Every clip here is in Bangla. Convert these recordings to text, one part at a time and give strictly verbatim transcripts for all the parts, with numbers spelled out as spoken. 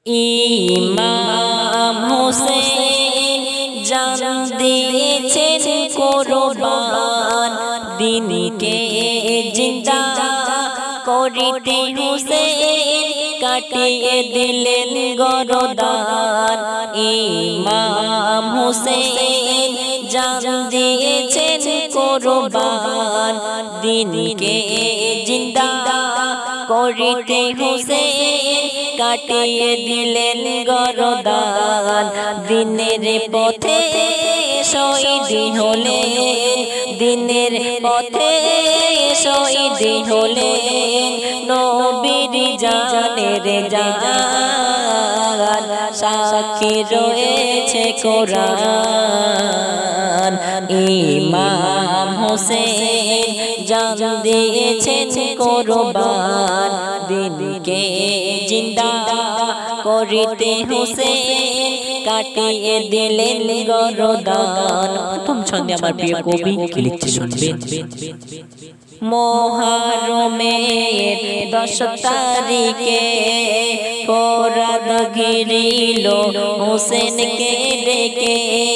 ইমাম হোসেন জান দিয়েছেন কুরবান দিনকে জিন্দা করিতে হোসেন কাটিয়ে দিলেন গরদান ইমাম হোসেন জান দিয়েছেন কুরবান দিনকে জিন্দা করিতে হোসেন কাটিয়ে দিলেন গরদান দিনের পথে শহীদ হলেন দিনের পথে শহীদ হলেন নবীর জানের জান সাক্ষী রয়েছে কোরআন ইমাম হোসেন জান দিয়েছেন কুরবান দিনকে জিন্দা করিতে হোসেন কাটিয়ে দিলেন গরদান। প্রথম ছন্দে আমার প্রিয় কবি কি লিখছে শুনবেন। মুহররমের দশ তারিখে ফরাদ ঘিরিল হোসেনকে ডেকে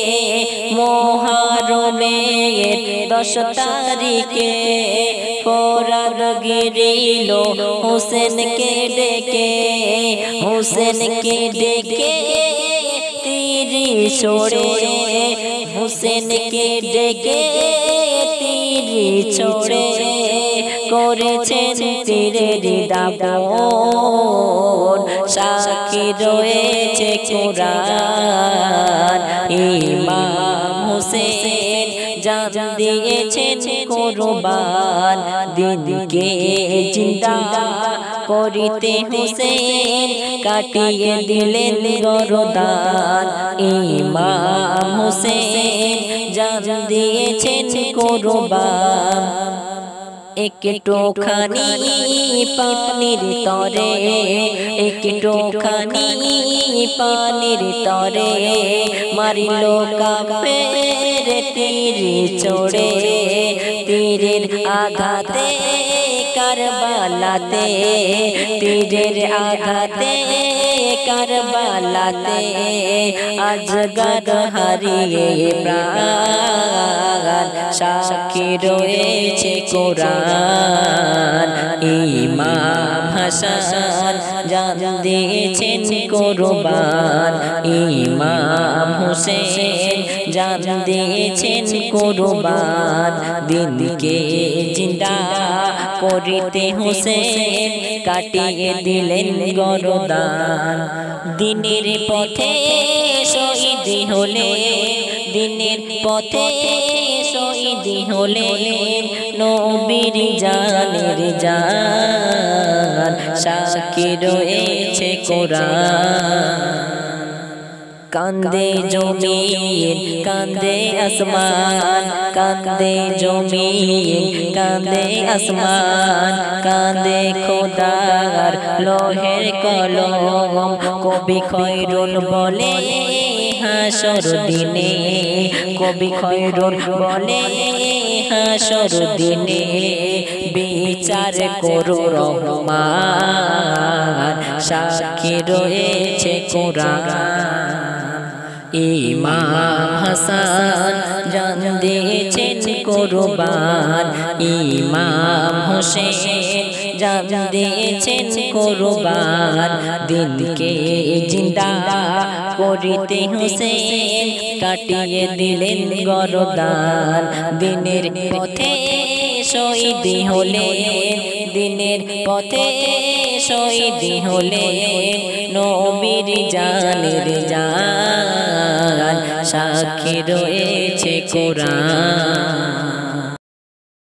মুহররমের দশ তারিখে ফরাদ ঘিরিল হোসেনকে ডেকে হোসেনকে ডেকে তীর ছোড়ে হোসেনকে ডেকে তীর ছোড়ে করেছেন তীরের দাপন সাক্ষী রয়েছে কোরআন ইমাম হোসেন জান দিয়েছেন কুরবান দিনকে জিন্দা করিতে হোসেন কাটিয়ে দিলেন গরদান ইমাম হোসেন জান দিয়েছেন কুরবান একটুখানি পানির তরে একটুখানি পানির তরে মারিল কাফের তীর ছোড়ে তীরের আঘাতে কারবালাতে তীরের আঘাতে কারবালাতে আজগর হারিয়ে প্রাণ সাক্ষী রয়েছে কোরআন ইমাম হাসান জান দিয়েছেন কুরবান ইমাম হোসেন জান দিয়েছেন কুরবান দিনকে জিন্দা করিতে হোসেন কাটিয়ে দিলেন গরদান দিনের পথে শহীদ হলেন দিনের পথে শহীদ হলেন নবীর জানের জান সাক্ষী রয়েছে কোরআন কান্দে জমিন কান্দে আসমান কান্দে জমিন কান্দে আসমান কান্দে খোদার লোহের কলম কবি খয়রুল বলে হাসর দিনে কবি খয়রুল বলে হাসর দিনে বিচার করো রহমান সাক্ষী রয়েছে কোরআন ইমাম হাসান জান দিয়েছেন কুরবান ইমাম হোসেন জান দিয়েছেন কুরবান দিনকে জিন্দা করিতে হোসেন কাটিয়ে দিলেন গরদান দিনের পথে শহীদ হলেন দিনের পথে শহীদ হলেন নবীর জানের জান সাক্ষী রয়েছে কোরআন।